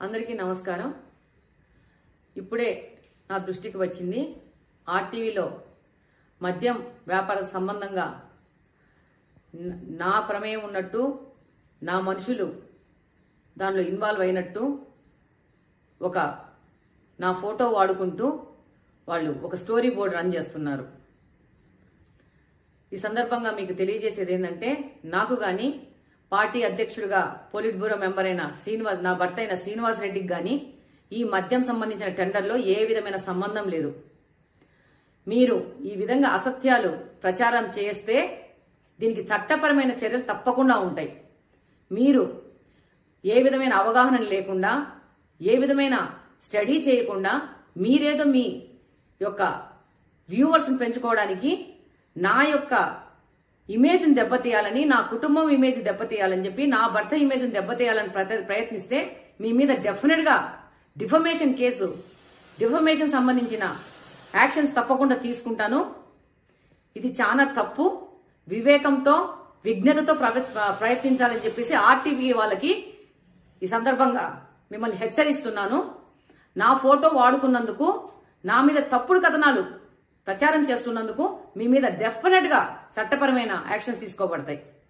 అందరికీ నమస్కారం. ఇప్పుడే నా దృష్టికి వచ్చింది ఆర్టీవీలో మద్యం వ్యాపార సంబంధంగా నా ప్రమేయం ఉన్నట్టు, నా మనుషులు దానిలో ఇన్వాల్వ్ అయినట్టు నా ఫోటో వాడుకుంటూ వాళ్ళు ఒక స్టోరీ బోర్డ్ రన్ చేస్తున్నారు. ఈ సందర్భంగా మీకు తెలియజేసేది ఏంటంటే, నాకు గాని పార్టీ అధ్యక్షుడిగా పోలిట్ బ్యూరో మెంబర్ అయిన నా భర్త అయిన శ్రీనివాస్ రెడ్డికి గాని ఈ మద్యం సంబంధించిన టెండర్లో ఏ విధమైన సంబంధం లేదు. మీరు ఈ విధంగా అసత్యాలు ప్రచారం చేస్తే దీనికి చట్టపరమైన చర్యలు తప్పకుండా ఉంటాయి. మీరు ఏ విధమైన అవగాహన లేకుండా, ఏ విధమైన స్టడీ చేయకుండా మీరేదో మీ యొక్క వ్యూవర్స్ని పెంచుకోవడానికి, నా యొక్క ఇమేజ్ని దెబ్బతీయాలని, నా కుటుంబం ఇమేజ్ దెబ్బతీయాలని చెప్పి, నా భర్త ఇమేజ్ని దెబ్బతీయాలని ప్రయత్నిస్తే మీ మీద డెఫినెట్గా డిఫమేషన్ కేసు, డిఫమేషన్ సంబంధించిన యాక్షన్స్ తప్పకుండా తీసుకుంటాను. ఇది చాలా తప్పు. వివేకంతో, విజ్ఞతతో ప్రయత్నించాలని చెప్పేసి ఆర్టీవీ వాళ్ళకి ఈ సందర్భంగా మిమ్మల్ని హెచ్చరిస్తున్నాను. నా ఫోటో వాడుకున్నందుకు, నా మీద తప్పుడు కథనాలు ప్రచారం చేస్తున్నందుకు మీ మీద డెఫినెట్ గా చట్టపరమైన యాక్షన్స్ తీసుకోబడతాయి.